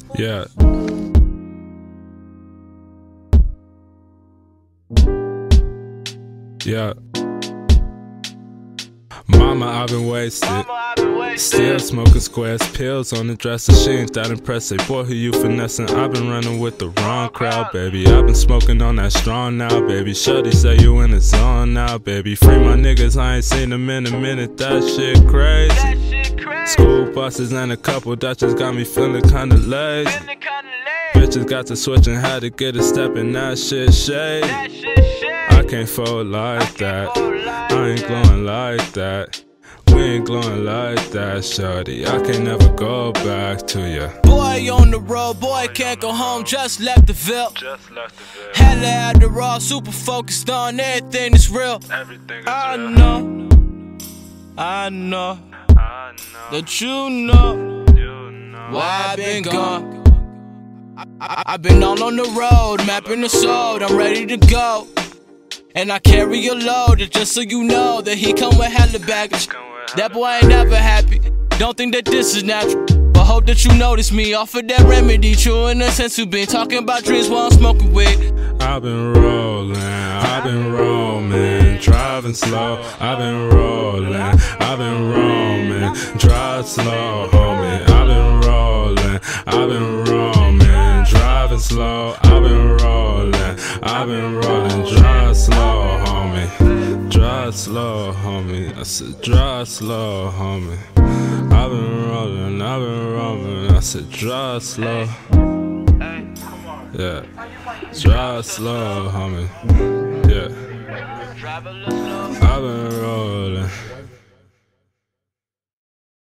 Yeah. Yeah. Mama, I've been wasted. Still smoking squares, pills on the dresser. She ain't that impressed. Say, boy, who you finessing? I've been running with the wrong crowd, baby. I've been smoking on that strong now, baby. Shorty say you in the zone now, baby. Free my niggas, I ain't seen them in a minute. That shit crazy. School buses and a couple Dutches got me feeling kinda lazy. Bitches got to switch and had to get a step in that shit shade. I can't fold like that. I ain't glowing like that. We ain't glowing like that, shorty. I can never go back to you. Boy on the road, boy can't go home, just left the Ville. Hella at the raw, super focused on everything that's real. I know that you know why I've been gone. I've been all on the road, mapping the soul, I'm ready to go. And I carry a load, just so you know that he come with hella baggage. That boy ain't never happy, don't think that this is natural. But hope that you notice me, offer that remedy. True in the sense you've been talking about dreams while I'm smoking weed. I've been rolling, I've been roaming, driving slow. I've been rolling, I've been roaming, drive slow, homie. I've been rolling, I've been roaming, driving slow. I've been rolling, drive slow, homie. Drive slow, homie. I said drive slow, homie. I've been rolling, I said drive slow. Yeah, drive slow, homie. Yeah, I've been rolling.